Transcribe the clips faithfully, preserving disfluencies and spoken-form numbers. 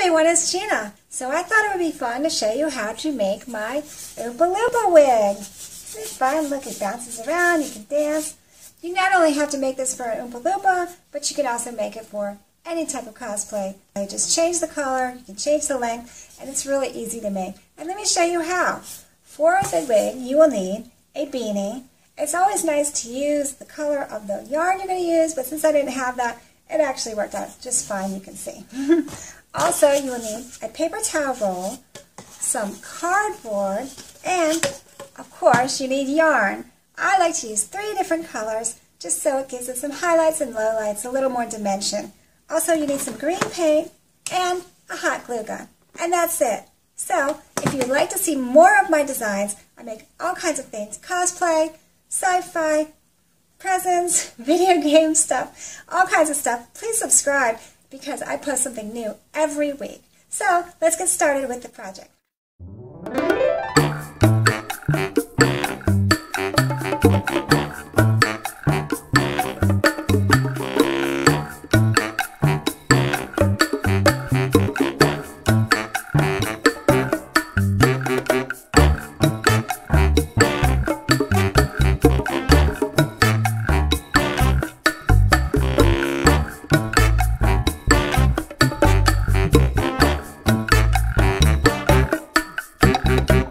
everyone, it's Gina. So I thought it would be fun to show you how to make my Oompa Loompa wig. Isn't it fun? Look, it bounces around, you can dance. You not only have to make this for an Oompa Loompa, but you can also make it for any type of cosplay. You just change the color, you can change the length, and it's really easy to make. And let me show you how. For the wig, you will need a beanie. It's always nice to use the color of the yarn you're going to use, but since I didn't have that, it actually worked out just fine, you can see. Also, you will need a paper towel roll, some cardboard, and, of course, you need yarn. I like to use three different colors, just so it gives it some highlights and lowlights, a little more dimension. Also, you need some green paint and a hot glue gun. And that's it. So, if you'd like to see more of my designs, I make all kinds of things, cosplay, sci-fi, presents, video game stuff, all kinds of stuff. Please subscribe because I post something new every week. So, let's get started with the project. Thank you.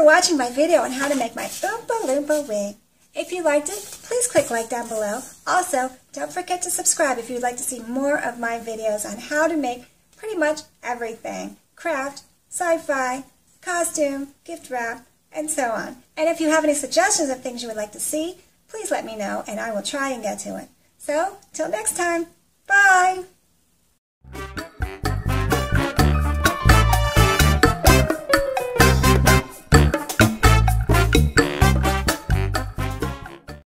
watching my video on how to make my Oompa Loompa wig. If you liked it, please click like down below. Also, don't forget to subscribe if you'd like to see more of my videos on how to make pretty much everything. Craft, sci-fi, costume, gift wrap, and so on. And if you have any suggestions of things you would like to see, please let me know and I will try and get to it. So, till next time, bye!